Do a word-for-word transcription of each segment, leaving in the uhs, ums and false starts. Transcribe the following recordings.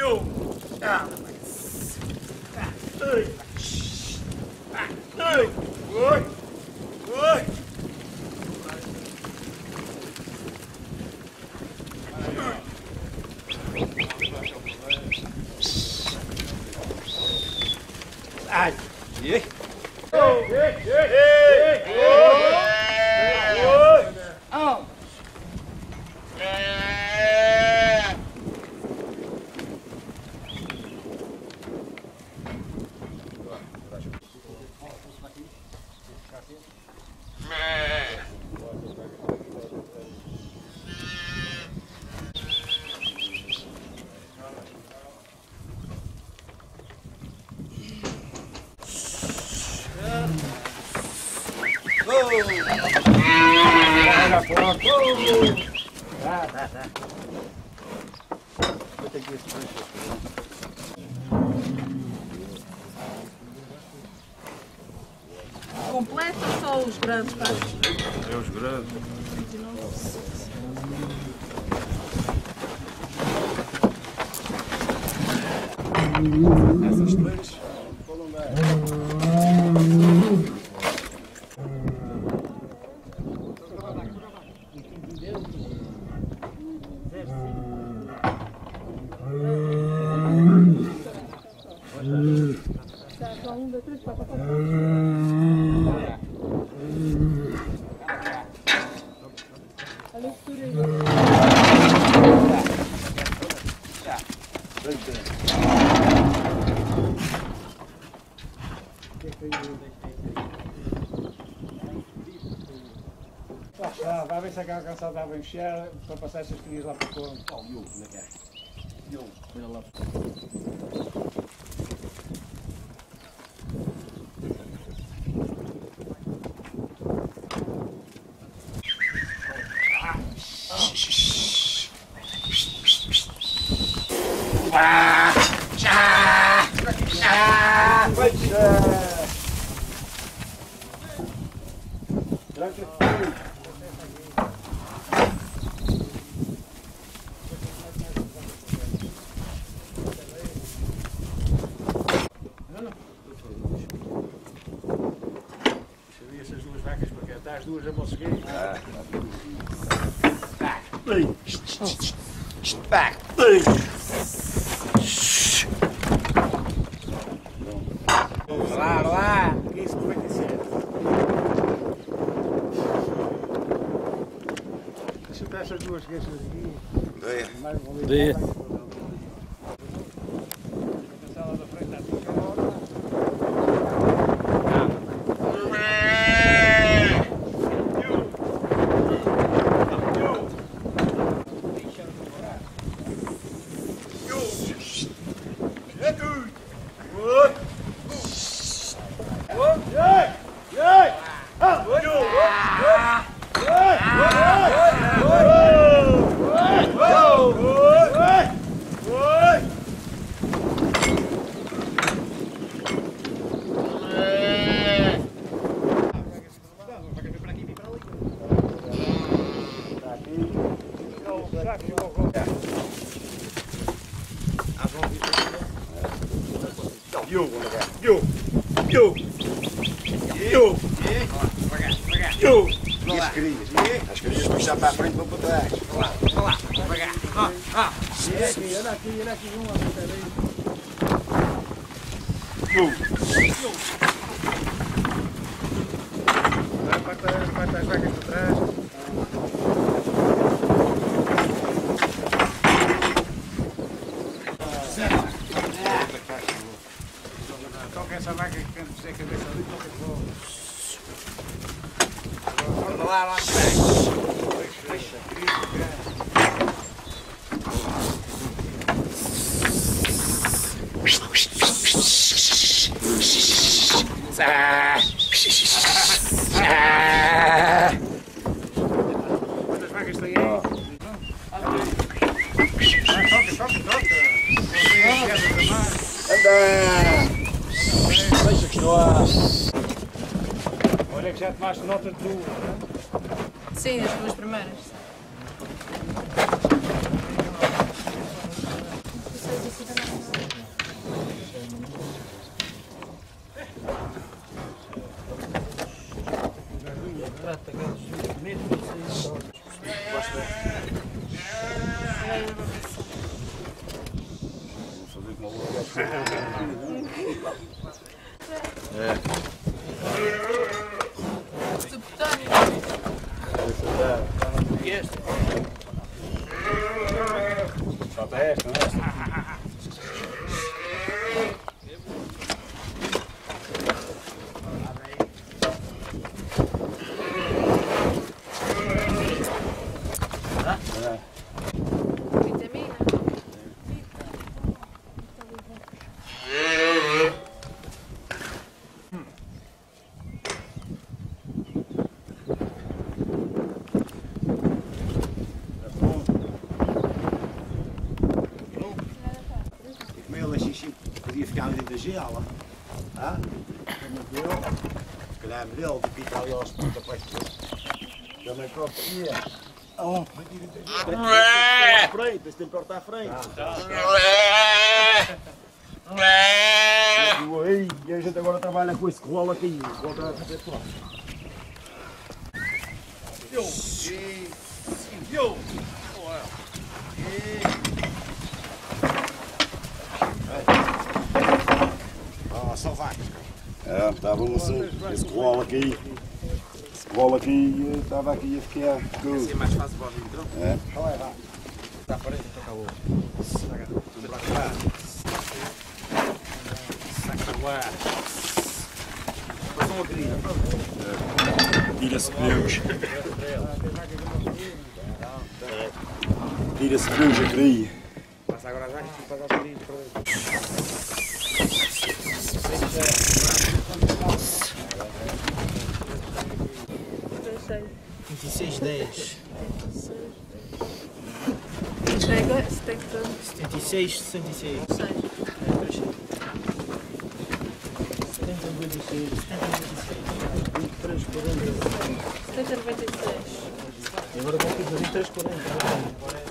Jo! Ja! Hey! Hey! Hoi! Hoi! Ai! Ih! Oh! Hey! Hey! Hoi! Hoi! Oh! Dá, dá, dá. Vou ter que ir. Completo ou só os grandes? É os grandes. Essas três. Ah, vai ver se aquela cansada estava a encher para passar essas crias lá para fora. Oh, eu, como é que é? Eu, olha lá. Ah! Já! Já! Vai já! Essas duas vacas para cá, está as duas a mosquear. Back! Lá, lá! quinze noventa e sete. Deixa eu dar essas duas queixas aqui. Dia. Yo, yo, yo, yo, yo. E as crias? As crias puxar para a frente vão para trás. Olha lá, olha lá, devagar. Ah, ah. Olha aqui, olha aqui, olha aqui, um lá, espera aí. Yo. Vai para trás, vai para as vacas para trás. Toca essa vaca que quando fizer a cabeça ali, toca de volta. Olha lá, lá. Fecha, quantas vacas tem aí? Toca, toca, toca. Anda! Deixa que não há. Olha que já tomaste nota de duas, não é? Sim, as duas primeiras. Não sei se É. E este? Falta esta, não é? Vitamina. Meu xixi podia ficar ali dentro da geala. Ah? Se calhar é melhor do que ficar ali aos pontapés. Também cortaria. Oh, à frente, esse tempo corta à frente. Aí, e a gente agora trabalha com esse rolo aqui. Volta a fazer fora. Yo! Yo! Ah, só vai. É, estávamos assim, esse rolo aqui. Esse rolo aqui estava aqui a ficar. Assim é mais fácil para o vidro. É. Está a parede, então acabou. Tudo para cá. Saca lá. Faz uma querida. Tira-se pneus. Tira-se pneus a queria. Passa agora já que faz a querida para dentro. vinte e seis, dez. Entrega setenta setenta e seis, sessenta e seis. e seis. setenta, noventa e seis. setenta, noventa e seis. vinte e três, quarenta. setenta, noventa e seis. E agora vou aqui vinte e três, quarenta.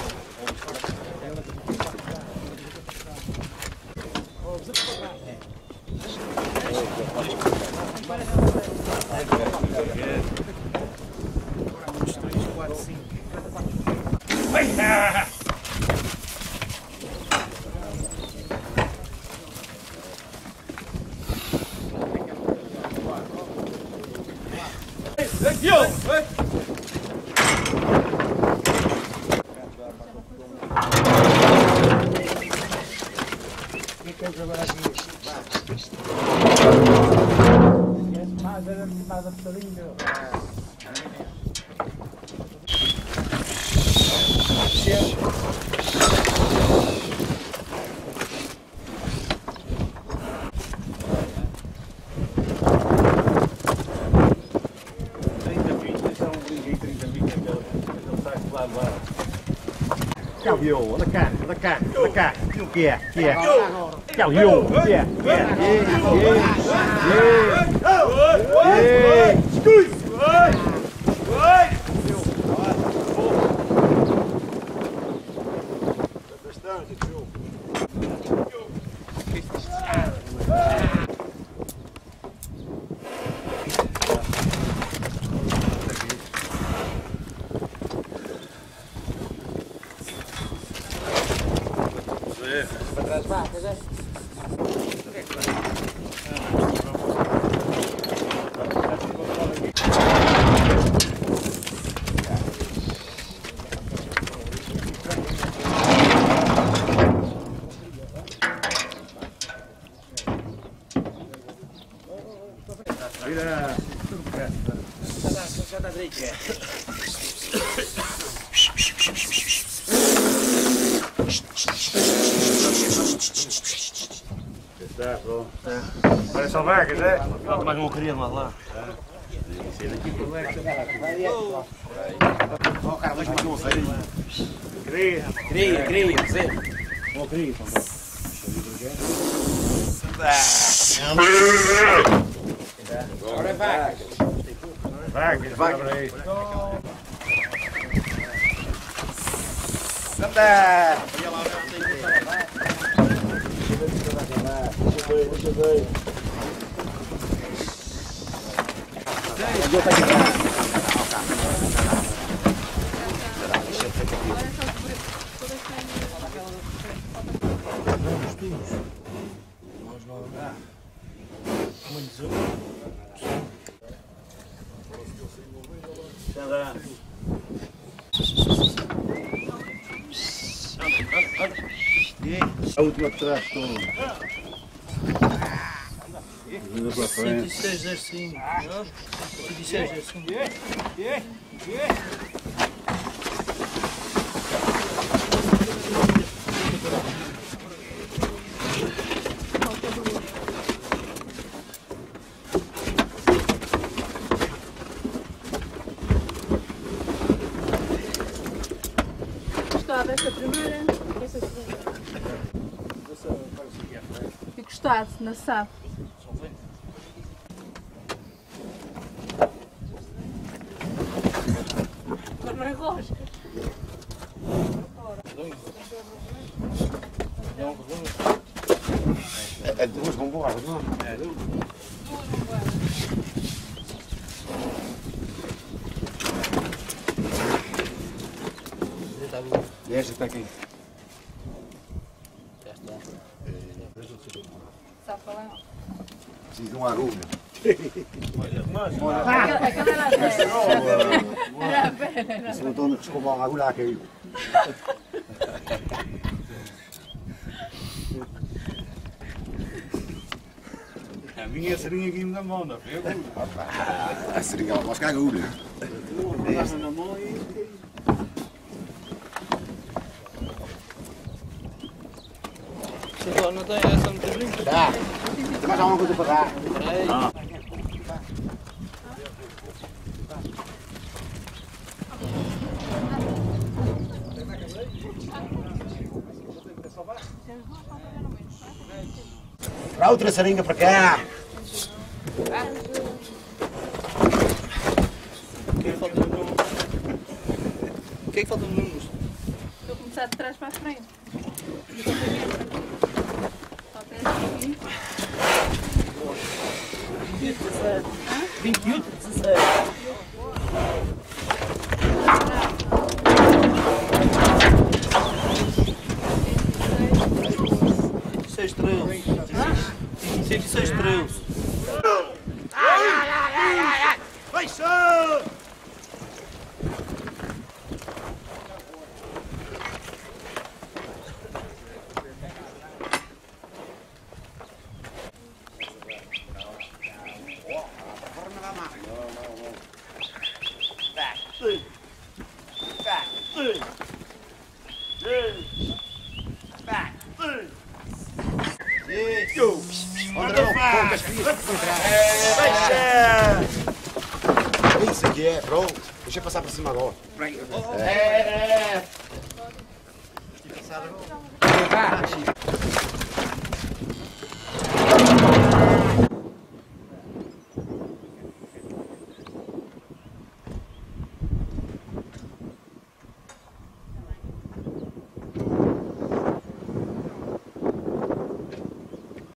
Mais apertadinho. Chào nhiều, nó cạn, nó cạn, nó cạn, kìa, kìa, chào nhiều, kìa, kìa, Olha só vacas, é? Falta mais uma queria mais lá. Ó, cara, deixa eu ver aí. Queria. Queria, queria, Zé. Ó, queria, Agora é vaca. Vacas, vacas aí. Santa! deixa eu ver, deixa eu ver. Onde eu tá aqui? tubos. Nós não. Muitos eu. Já dá. A última que traz todo. cento e seis zero cinco. cento e seis zero cinco. Gostava desta primeira, esta segunda. E gostado, na S A P. Mas não é rosca. É duas bomboadas, não é? E esta está aqui? Sabe falar? Preciso de um agulha. Aquela era a velha. Era a velha. Se não estou a escovar a agulha, caiu. A minha seringa aqui na mão, não foi agulha. A seringa ela mosca a agulha. Pegava na mão e. Você só não tem essa no pedrinho? Dá. Tem mais alguma coisa para dar? Ah. Para outra seringa para cá. O que é que falta no número? O que é que falta no número? Vou começar de trás para a frente. Falta esta aqui. vinte e oito, dezessete. seis treze. cento e seis treze. Fechou! Isso aqui é, pronto. Deixa eu passar por cima agora. É, é.